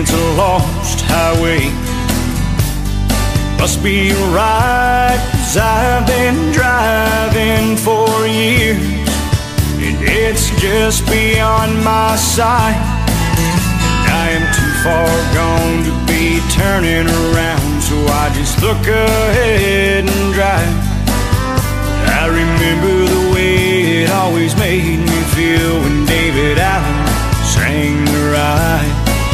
It's a lost highway. Must be right, 'cause I've been driving for years, and it's just beyond my sight. I am too far gone to be turning around, so I just look ahead and drive. I remember the way it always made me feel when David Allen sang the ride.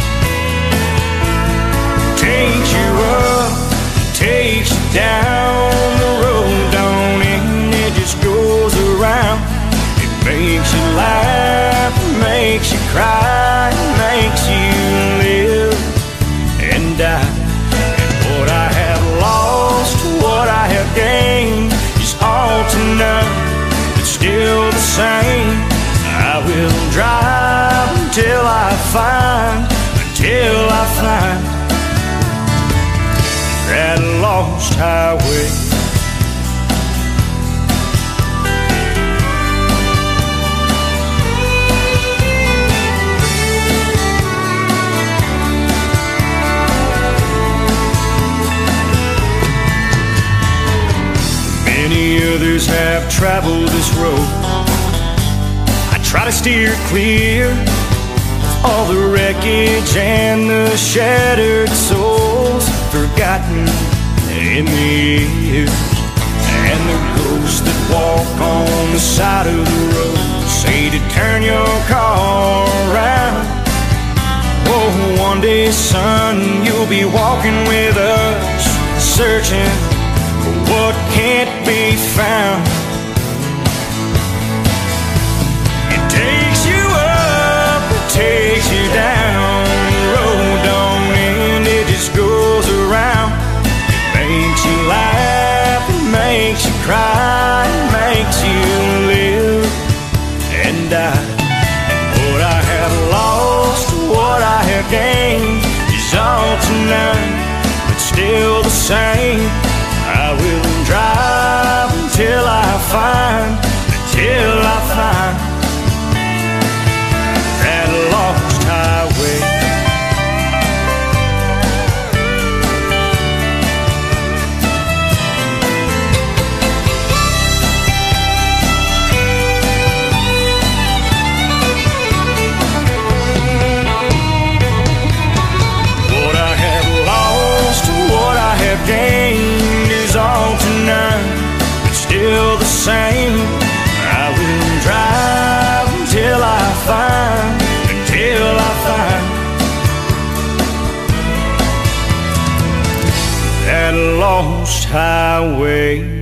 Takes you up, takes you down, the road don't end, it just goes around. It makes you laugh, makes you cry, makes you live and die. And what I have lost, what I have gained, is all to none, but still the same. I will drive until I find that lost highway. Many others have traveled this road. I try to steer clear of all the wreckage and the shattered souls forgotten in the years. And the ghosts that walk on the side of the road say to turn your car around. Oh, one day, son, you'll be walking with us, searching for what can't be found. It takes you up, it takes you down, the road don't end, it just goes around. It makes you laugh, it makes you cry, it makes you live and die. And what I have lost, what I have gained, is all to none, but still the same. I will drive until I find that lost highway. What I have lost, what I have gained, is all to none, but still the same. I will drive until I find that lost highway.